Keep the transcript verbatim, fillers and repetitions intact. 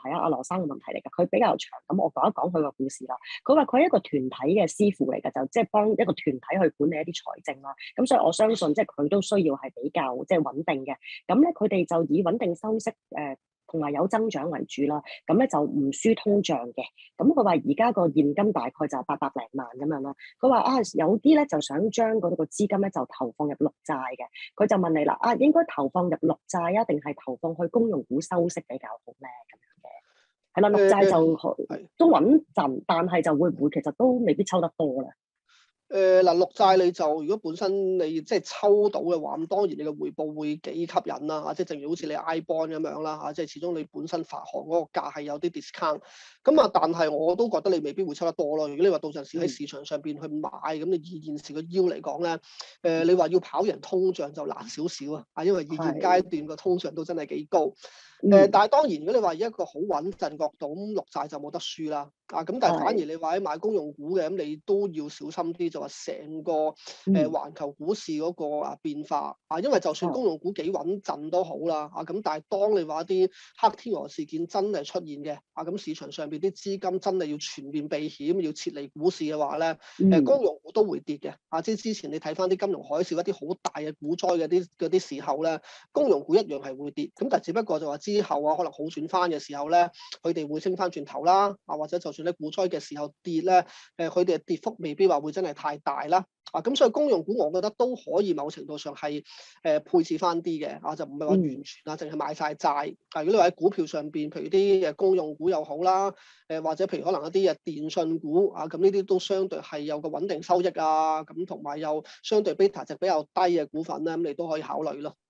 題啊，阿羅生嘅問題嚟㗎，佢比較長，咁我講一講佢個故事啦。佢話佢係一個團體嘅師傅嚟㗎，就即係幫一個團體去管理一啲財政啦。咁所以我相信即係佢都需要係比較即係穩定嘅。咁咧佢哋就以穩定收息誒。呃同埋有增長為主啦，咁咧就唔輸通脹嘅。咁佢話而家個現金大概就係八百零萬咁樣啦。佢話啊，有啲咧就想將嗰個資金咧就投放入綠債嘅。佢就問你啦，啊應該投放入綠債啊，定係投放去公用股收息比較好咧？咁樣嘅係啦，綠債就都穩陣，但係就會唔會其實都未必抽得多咧？ 誒嗱，綠債你就如果本身你即係抽到嘅話，咁當然你嘅回報會幾吸引啦嚇，即係正如好似你 I bond 咁樣啦嚇，即係始終你本身發行嗰個價係有啲 discount，咁啊，但係我都覺得你未必會抽得多咯。如果你話到陣時喺市場上邊去買，咁你以現時個 yield 嚟講咧，誒你話要跑贏通脹就難少少啊，啊，因為以現階段個通脹都真係幾高。誒、呃，但係當然，如果你話以一個好穩陣角度，咁綠債就冇得輸啦。啊，咁但係反而你話喺買公用股嘅，咁你都要小心啲，就話成個誒、呃、環球股市嗰個啊變化啊，因為就算公用股幾穩陣都好啦，啊咁，但係當你話啲黑天鵝事件真係出現嘅，啊咁市場上邊啲資金真係要全面避險，要撤離股市嘅話咧，誒、呃、公用股都會跌嘅。啊，即係之前你睇翻啲金融海嘯一啲好大嘅股災嘅啲嗰啲時候咧，公用股一樣係會跌。咁但係只不過就話之後啊，可能好轉翻嘅時候咧，佢哋會升翻轉頭啦，啊或者就算咧股災嘅時候跌咧，誒佢哋嘅跌幅未必話會真係太大啦，啊咁所以公用股我覺得都可以某程度上係誒、呃、配置翻啲嘅，啊就唔係話完全啊淨係買晒債，啊如果你話喺股票上邊，譬如啲誒公用股又好啦，誒、呃、或者譬如可能一啲誒電信股啊，咁呢啲都相對係有個穩定收益啊，咁同埋又相對 beta 值比較低嘅股份咧，咁你都可以考慮咯。